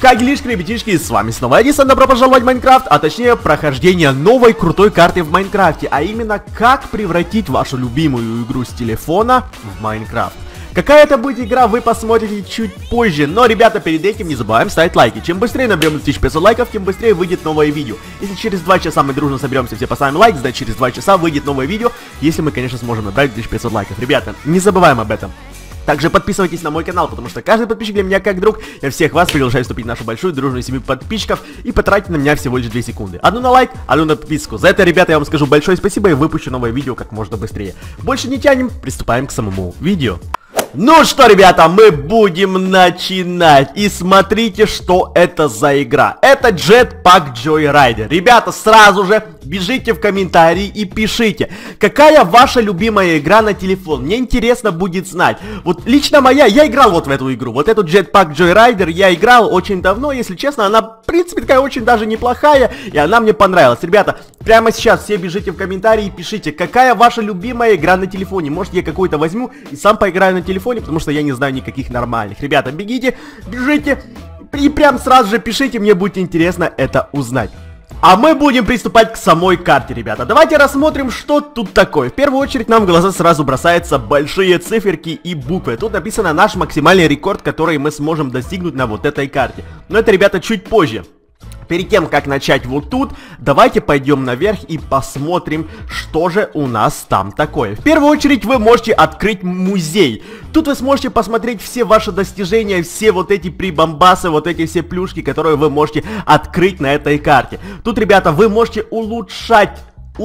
Как делишки, ребятишки, с вами снова Эдисон, добро пожаловать в Майнкрафт, а точнее прохождение новой крутой карты в Майнкрафте, а именно как превратить вашу любимую игру с телефона в Майнкрафт. Какая это будет игра, вы посмотрите чуть позже, но, ребята, перед этим не забываем ставить лайки. Чем быстрее наберем 1500 лайков, тем быстрее выйдет новое видео. Если через 2 часа мы дружно соберемся, все поставим лайк, значит через 2 часа выйдет новое видео, если мы, конечно, сможем набрать 1500 лайков. Ребята, не забываем об этом. Также подписывайтесь на мой канал, потому что каждый подписчик для меня как друг. Я всех вас приглашаю вступить в нашу большую дружную семью подписчиков и потратить на меня всего лишь 2 секунды. Одну на лайк, одну на подписку. За это, ребята, я вам скажу большое спасибо и выпущу новое видео как можно быстрее. Больше не тянем, приступаем к самому видео. Ну что, ребята, мы будем начинать. И смотрите, что это за игра. Это Jetpack Joyride. Ребята, сразу же бежите в комментарии и пишите, какая ваша любимая игра на телефон. Мне интересно будет знать. Вот лично моя, я играл вот в эту игру. Вот эту Jetpack Joyrider я играл очень давно, если честно. Она, в принципе, такая очень даже неплохая. И она мне понравилась. Ребята, прямо сейчас все бежите в комментарии и пишите, какая ваша любимая игра на телефоне. Может, я какую-то возьму и сам поиграю на телефоне, потому что я не знаю никаких нормальных. Ребята, бегите, бежите и прям сразу же пишите, мне будет интересно это узнать. А мы будем приступать к самой карте, ребята. Давайте рассмотрим, что тут такое. В первую очередь нам в глаза сразу бросаются большие циферки и буквы. Тут написано наш максимальный рекорд, который мы сможем достигнуть на вот этой карте. Но это, ребята, чуть позже. Перед тем, как начать вот тут, давайте пойдем наверх и посмотрим, что же у нас там такое. В первую очередь вы можете открыть музей. Тут вы сможете посмотреть все ваши достижения, все вот эти прибамбасы, вот эти все плюшки, которые вы можете открыть на этой карте. Тут, ребята, вы можете улучшать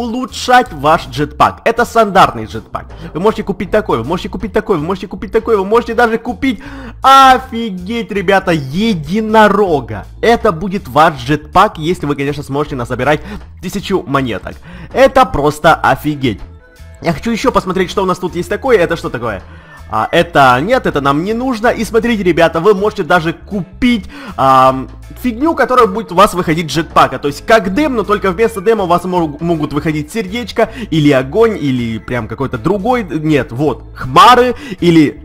ваш джетпак. Это стандартный джетпак. Вы можете купить такой, вы можете купить такой, вы можете купить такой, вы можете даже купить, офигеть, ребята, единорога. Это будет ваш джетпак, если вы, конечно, сможете насобирать 1000 монеток. Это просто офигеть. Я хочу еще посмотреть, что у нас тут есть такое. Это что такое? Это нет, это нам не нужно. И смотрите, ребята, вы можете даже купить фигню, которая будет у вас выходить джетпака. То есть как дым, но только вместо дыма у вас могут выходить сердечко, или огонь, или прям какой-то другой. Нет, вот, хмары, или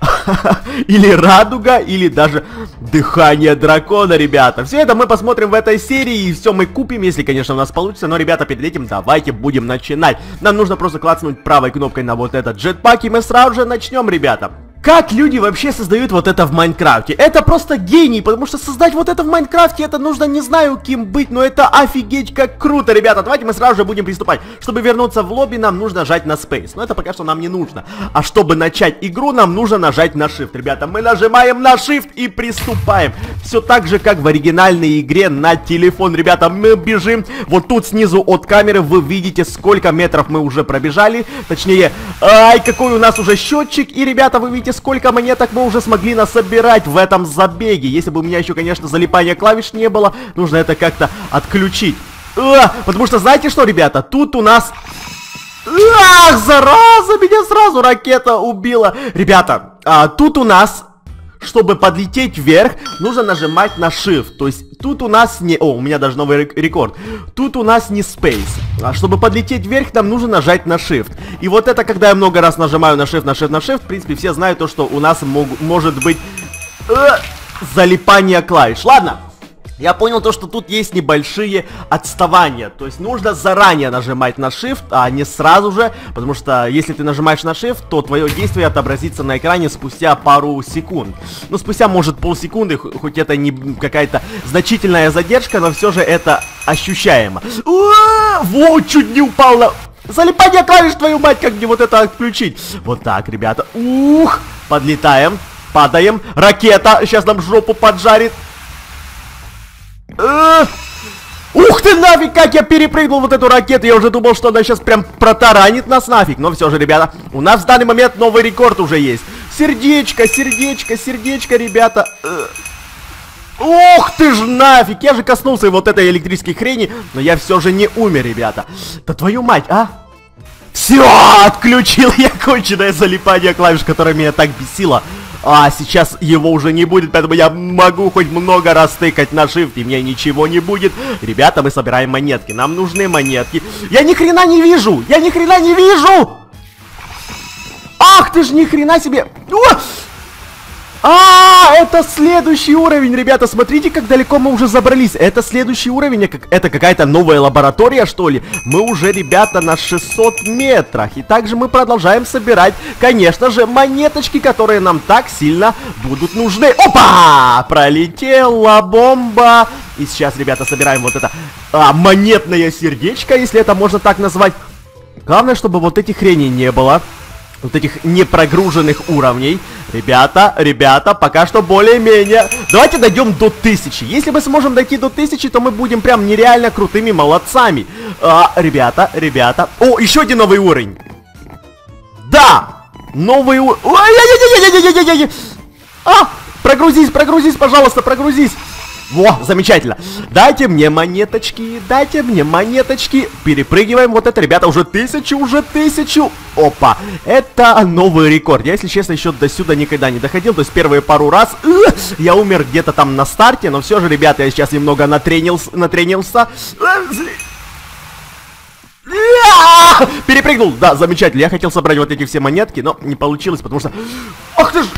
или радуга, или даже дыхание дракона, ребята. Все это мы посмотрим в этой серии, и все мы купим, если, конечно, у нас получится. Но, ребята, перед этим давайте будем начинать. Нам нужно просто клацнуть правой кнопкой на вот этот джетпак, и мы сразу же начнем, ребята. Как люди вообще создают вот это в Майнкрафте? Это просто гений, потому что создать вот это в Майнкрафте, это нужно, не знаю, кем быть, но это офигеть как круто, ребята. Давайте мы сразу же будем приступать. Чтобы вернуться в лобби, нам нужно нажать на Space, но это пока что нам не нужно. А чтобы начать игру, нам нужно нажать на Shift, ребята. Мы нажимаем на Shift и приступаем. Все так же, как в оригинальной игре на телефон, ребята. Мы бежим. Вот тут снизу от камеры вы видите, сколько метров мы уже пробежали. Точнее, какой у нас уже счетчик. И, ребята, вы видите, сколько монеток мы уже смогли насобирать в этом забеге. Если бы у меня еще, конечно, залипания клавиш не было, нужно это как-то отключить. Потому что, знаете что, ребята, тут у нас... Ах, зараза, меня сразу ракета убила. Ребята, тут у нас... Чтобы подлететь вверх, нужно нажимать на Shift. То есть тут у нас не... О, у меня даже новый рекорд. Тут у нас не Space. А чтобы подлететь вверх, нам нужно нажать на Shift. И вот это, когда я много раз нажимаю на Shift, на Shift, на Shift, в принципе, все знают то, что у нас может быть залипание клавиш. Ладно. Я понял то, что тут есть небольшие отставания. То есть нужно заранее нажимать на Shift, а не сразу же. Потому что если ты нажимаешь на Shift, то твое действие отобразится на экране спустя пару секунд. Ну, спустя, может, полсекунды, хоть это не какая-то значительная задержка, но все же это ощущаемо. Вот, чуть не упал на... Залипание клавиш, твою мать, как мне вот это отключить? Вот так, ребята. Ух, подлетаем, падаем. Ракета сейчас нам жопу поджарит. Ух ты нафиг, как я перепрыгнул вот эту ракету. Я уже думал, что она сейчас прям протаранит нас нафиг. Но все же, ребята, у нас в данный момент новый рекорд уже есть. Сердечко, сердечко, сердечко, ребята. Ух ты ж нафиг. Я же коснулся вот этой электрической хрени, но я все же не умер, ребята. Да твою мать, а? Все, отключил я конченное залипание клавиш, которое меня так бесило. А сейчас его уже не будет, поэтому я могу хоть много раз тыкать на Shift, и мне ничего не будет. Ребята, мы собираем монетки, нам нужны монетки. Я ни хрена не вижу, я ни хрена не вижу. Ах ты ж ни хрена себе. Это следующий уровень, ребята, смотрите, как далеко мы уже забрались. Это следующий уровень, это какая-то новая лаборатория, что ли? Мы уже, ребята, на 600 метрах. И также мы продолжаем собирать, конечно же, монеточки, которые нам так сильно будут нужны. Опа! Пролетела бомба. И сейчас, ребята, собираем вот это монетное сердечко, если это можно так назвать. Главное, чтобы вот этих хреней не было. Вот этих непрогруженных уровней. Ребята, пока что более-менее. Давайте дойдем до 1000. Если мы сможем дойти до 1000, то мы будем прям нереально крутыми молодцами. Ребята. О, еще один новый уровень. Да! Новый уровень. Прогрузись, пожалуйста, прогрузись. Во, замечательно. Дайте мне монеточки. Перепрыгиваем вот это, ребята, уже 1000. Опа, это новый рекорд. Я, если честно, еще до сюда никогда не доходил. То есть первые пару раз я умер где-то там на старте. Но все же, ребята, я сейчас немного натренился. Перепрыгнул, да, замечательно. Я хотел собрать вот эти все монетки, но не получилось, потому что... Ах ты ж...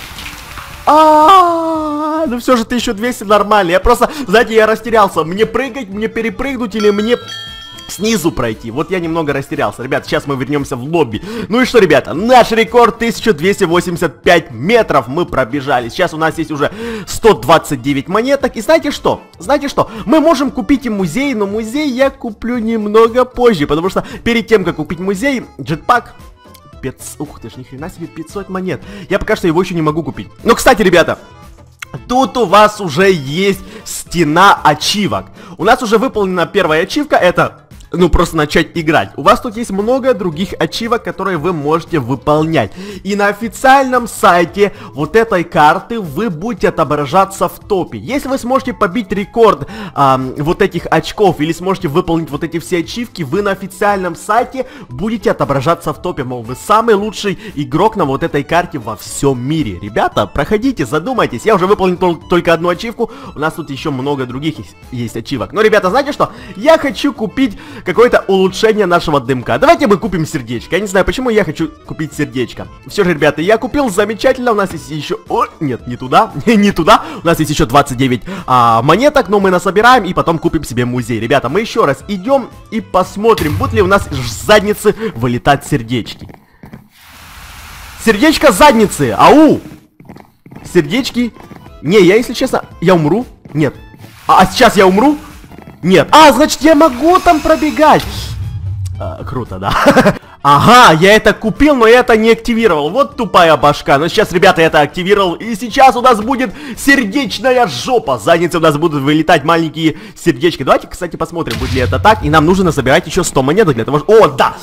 Ну все же 1200 нормально. Я просто, знаете, я растерялся. Мне прыгать, мне перепрыгнуть или мне снизу пройти? Вот я немного растерялся. Ребят, сейчас мы вернемся в лобби. Ну и что, ребята, наш рекорд 1285 метров мы пробежали. Сейчас у нас есть уже 129 монеток. И знаете что? Мы можем купить и музей, но музей я куплю немного позже. Потому что перед тем, как купить музей, джетпак... Ух ты ж, ни хрена себе, 500 монет. Я пока что его еще не могу купить. Но, кстати, ребята, тут у вас уже есть стена ачивок. У нас уже выполнена первая ачивка, это... Ну, просто начать играть. У вас тут есть много других ачивок, которые вы можете выполнять. И на официальном сайте вот этой карты вы будете отображаться в топе. Если вы сможете побить рекорд вот этих очков, или сможете выполнить вот эти все ачивки, вы на официальном сайте будете отображаться в топе. Мол, вы самый лучший игрок на вот этой карте во всем мире. Ребята, проходите, задумайтесь. Я уже выполнил только одну ачивку. У нас тут еще много других есть ачивок. Но, ребята, знаете что? Я хочу купить какое-то улучшение нашего дымка. Давайте мы купим сердечко. Я не знаю, почему я хочу купить сердечко. Все же, ребята, я купил, замечательно. У нас есть еще... О, нет, не туда. Не туда. У нас есть еще 29 монеток, но мы насобираем и потом купим себе музей. Ребята, мы еще раз идем и посмотрим, будут ли у нас с задницы вылетать сердечки. Сердечко с задницы. Ау! Сердечки. Не, я, если честно, я умру. Нет. А сейчас я умру? Нет. Значит, я могу там пробегать. Круто, да. Ага, я это купил, но я это не активировал. Вот тупая башка. Но сейчас, ребята, я это активировал. И сейчас у нас будет сердечная жопа. С задницы у нас будут вылетать маленькие сердечки. Давайте, кстати, посмотрим, будет ли это так. И нам нужно собирать еще 100 монеток для того, что... О, да!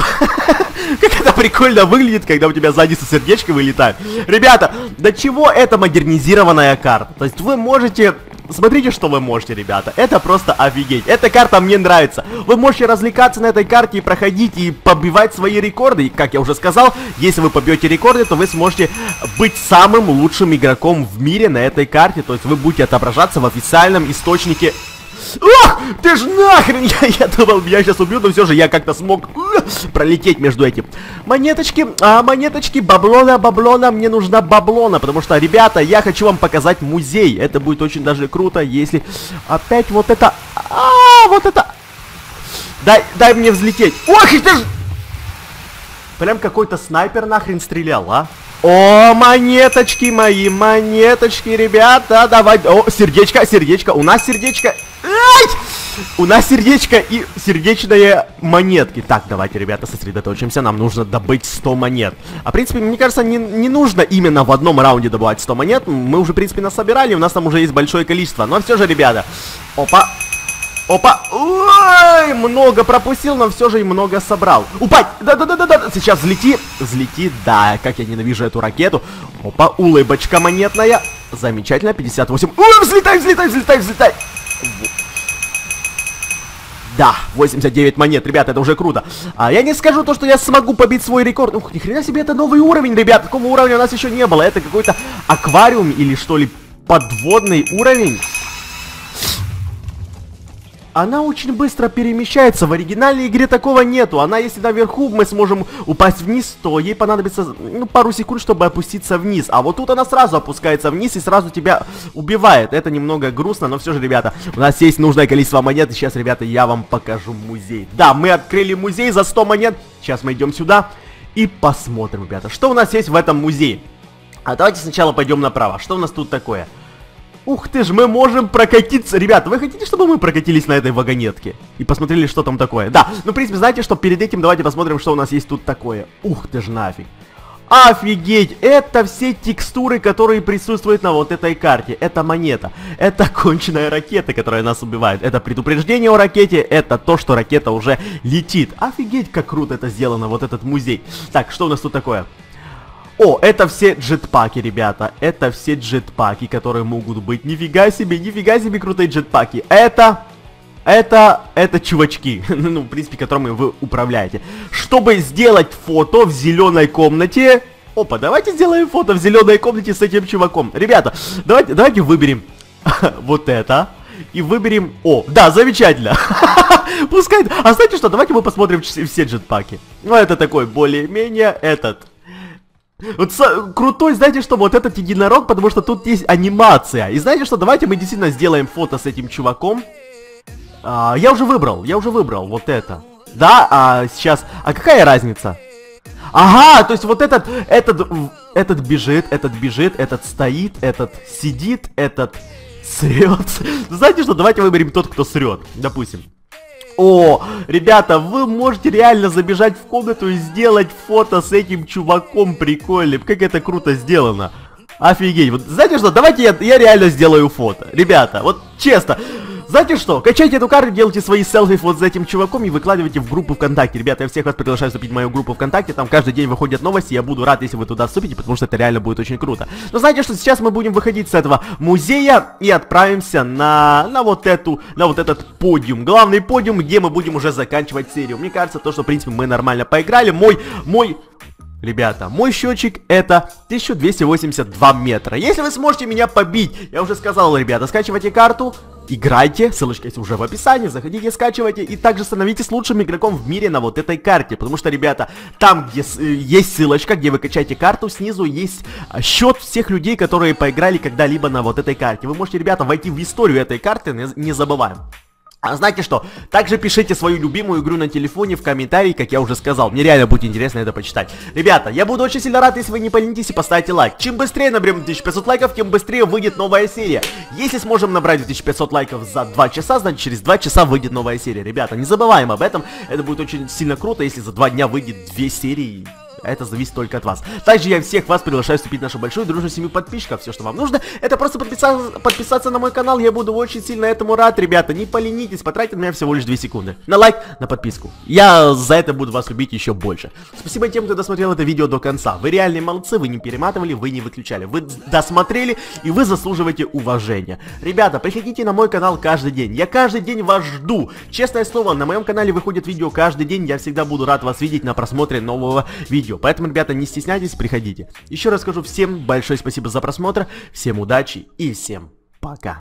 Как это прикольно выглядит, когда у тебя с задницы сердечко вылетает. Ребята, до чего это модернизированная карта? То есть вы можете... Смотрите, что вы можете, ребята. Это просто офигеть. Эта карта мне нравится. Вы можете развлекаться на этой карте и проходить, и побивать свои рекорды. И, как я уже сказал, если вы побьете рекорды, то вы сможете быть самым лучшим игроком в мире на этой карте. То есть вы будете отображаться в официальном источнике. Ох, ты ж нахрен! Я думал, меня сейчас убьют, но все же я как-то смог пролететь между этим. Монеточки, монеточки, баблона, мне нужна баблона. Потому что, ребята, я хочу вам показать музей. Это будет очень даже круто, если опять вот это... вот это... Дай мне взлететь. Ох, ты ж... Прям какой-то снайпер нахрен стрелял, а? О, монеточки мои, монеточки, ребята, давай. О, сердечко, у нас сердечко. Ай! У нас сердечко и сердечные монетки. Так, давайте, ребята, сосредоточимся. Нам нужно добыть 100 монет. В принципе, мне кажется, не нужно именно в одном раунде добывать 100 монет. Мы уже, в принципе, насобирали, у нас там уже есть большое количество. Но все же, ребята, опа. Ой, много пропустил, но все же и много собрал. Упать, да, сейчас взлети, да, как я ненавижу эту ракету. Опа, улыбочка монетная, замечательно, 58. Ой, взлетай. Да, 89 монет, ребята, это уже круто. Я не скажу то, что я смогу побить свой рекорд. Ух, ни хрена себе, это новый уровень, ребят. Такого уровня у нас еще не было. Это какой-то аквариум или что ли, подводный уровень. она очень быстро перемещается. В оригинальной игре такого нету. Она, если наверху мы сможем упасть вниз, то ей понадобится, ну, пару секунд, чтобы опуститься вниз. А вот тут она сразу опускается вниз и сразу тебя убивает. Это немного грустно, но все же, ребята, у нас есть нужное количество монет. И сейчас, ребята, я вам покажу музей. Да, мы открыли музей за 100 монет. Сейчас мы идем сюда и посмотрим, ребята, что у нас есть в этом музее. А давайте сначала пойдем направо. Что у нас тут такое? Ух ты ж, мы можем прокатиться. Ребята, вы хотите, чтобы мы прокатились на этой вагонетке? И посмотрели, что там такое? Да, ну, в принципе, знаете, что перед этим давайте посмотрим, что у нас есть тут такое. Ух ты ж нафиг. Офигеть, это все текстуры, которые присутствуют на вот этой карте. Это монета, это конченая ракета, которая нас убивает. Это предупреждение о ракете, это то, что ракета уже летит. Офигеть, как круто это сделано, вот этот музей. Так, что у нас тут такое? О, это все джетпаки, ребята. Это все джетпаки, которые могут быть. Нифига себе крутые джетпаки. Это чувачки, ну, в принципе, которыми вы управляете. Чтобы сделать фото в зеленой комнате... Опа, давайте сделаем фото в зеленой комнате с этим чуваком. Ребята, давайте выберем вот это. И выберем... О, да, замечательно. Пускай... А знаете что, давайте мы посмотрим все джетпаки. Ну, это такой более-менее этот... Вот крутой, знаете что, вот этот единорог, потому что тут есть анимация. И знаете что, давайте мы действительно сделаем фото с этим чуваком. Я уже выбрал вот это. Да, сейчас... А какая разница? Ага, то есть вот этот бежит, этот стоит, этот сидит, этот срет. Знаете что, давайте выберем тот, кто срет, допустим. О, ребята, вы можете реально забежать в комнату и сделать фото с этим чуваком прикольным. Как это круто сделано. Офигеть. Вот знаете что, давайте я реально сделаю фото. Ребята, вот честно. Знаете что, качайте эту карту, делайте свои селфи вот с этим чуваком и выкладывайте в группу ВКонтакте. Ребята, я всех вас приглашаю вступить в мою группу ВКонтакте, там каждый день выходят новости, я буду рад, если вы туда вступите, потому что это реально будет очень круто. Но знаете что, сейчас мы будем выходить с этого музея и отправимся на вот этот подиум, главный подиум, где мы будем уже заканчивать серию. Мне кажется, то, что, в принципе, мы нормально поиграли, Ребята, мой счетчик это 1282 метра. Если вы сможете меня побить, я уже сказал, ребята, скачивайте карту, играйте, ссылочка есть уже в описании, заходите, скачивайте, и также становитесь лучшим игроком в мире на вот этой карте. Потому что, ребята, там, где есть ссылочка, где вы качаете карту, снизу есть счет всех людей, которые поиграли когда-либо на вот этой карте. Вы можете, ребята, войти в историю этой карты, не забываем. А знаете что? Также пишите свою любимую игру на телефоне в комментарии, как я уже сказал. Мне реально будет интересно это почитать. Ребята, я буду очень сильно рад, если вы не поленитесь и поставите лайк. Чем быстрее наберем 2500 лайков, тем быстрее выйдет новая серия. Если сможем набрать 2500 лайков за 2 часа, значит через 2 часа выйдет новая серия. Ребята, не забываем об этом. Это будет очень сильно круто, если за 2 дня выйдет 2 серии. Это зависит только от вас. Также я всех вас приглашаю вступить в нашу большую дружную семью подписчиков. Все, что вам нужно, это просто подписаться на мой канал. Я буду очень сильно этому рад, ребята. Не поленитесь, потратьте на меня всего лишь 2 секунды. На лайк, на подписку. Я за это буду вас любить еще больше. Спасибо тем, кто досмотрел это видео до конца. Вы реальные молодцы, вы не перематывали, вы не выключали. Вы досмотрели, и вы заслуживаете уважения. Ребята, приходите на мой канал каждый день. Я каждый день вас жду. Честное слово, на моем канале выходят видео каждый день. Я всегда буду рад вас видеть на просмотре нового видео. Поэтому, ребята, не стесняйтесь, приходите. Еще раз скажу всем большое спасибо за просмотр, всем удачи и всем пока.